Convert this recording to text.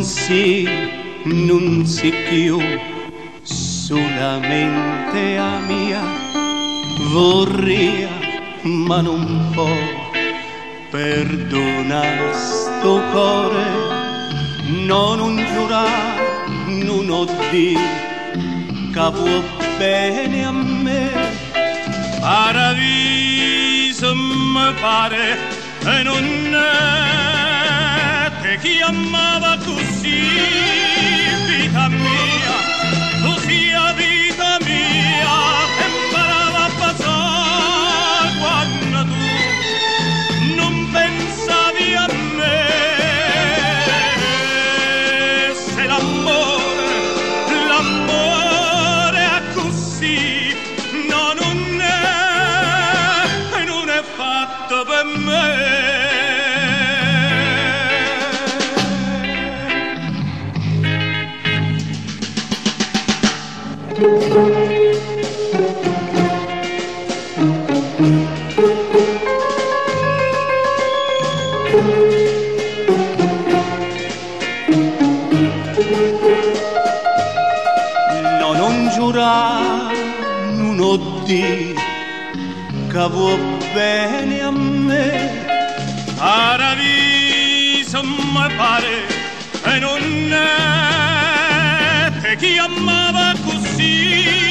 non si più solamente a mia, vorria ma non può perdonare sto cuore, non giurare, non ho di che può bene a me. Paradiso mi pare e non è te chi amava così, vita mia, tu sia vita mia, e imparava a passare quando tu non pensavi a me. Se l'amore è così, no, non è fatto per me. No, non giurare, non ho di che vuol bene a me. Paradiso mi pare e non è te chi amava così.